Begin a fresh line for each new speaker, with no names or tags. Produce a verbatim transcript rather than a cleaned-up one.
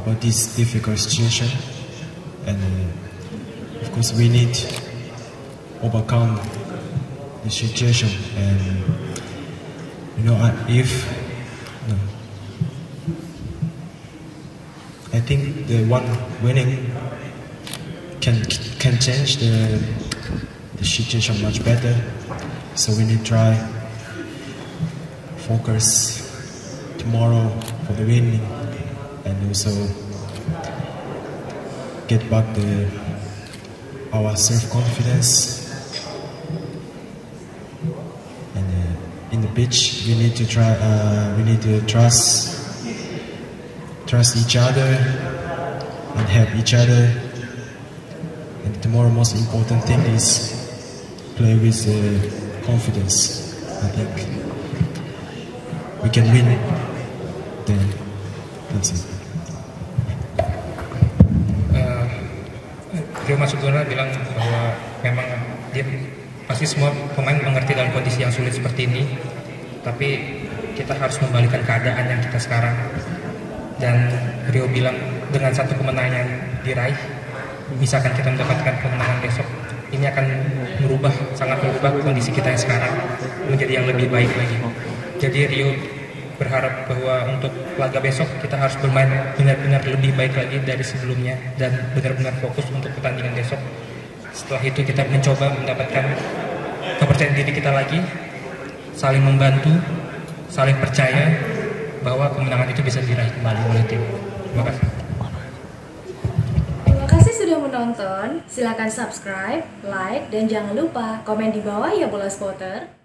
about this difficult situation, and uh, of course we need to overcome the situation. And you know, if no, I think the one winning can can change the the situation much better. So we need to try focus tomorrow for the winning, and also get back the our self-confidence. And uh, in the pitch, we need to try. Uh, we need to trust trust each other and help each other. And tomorrow, most important thing is play with uh, confidence. I think we can win. Then that's it.
Uh, Rio Masudona bilang bahwa memang dia pasti semua pemain mengerti dalam kondisi yang sulit seperti ini, tapi kita harus membalikan keadaan yang kita sekarang. Dan Rio bilang dengan satu kemenangan yang diraih, misalkan kita mendapatkan kemenangan besok, ini akan merubah, sangat merubah kondisi kita yang sekarang menjadi yang lebih baik lagi. Jadi Rio berharap bahwa untuk laga besok kita harus bermain benar-benar lebih baik lagi dari sebelumnya dan benar-benar fokus untuk pertandingan besok. Setelah itu kita mencoba mendapatkan kepercayaan diri kita lagi, saling membantu, saling percaya bahwa kemenangan itu bisa diraih kembali oleh tim. Terima kasih.
Terima kasih sudah menonton. Silakan subscribe, like, dan jangan lupa komen di bawah ya bola spotter.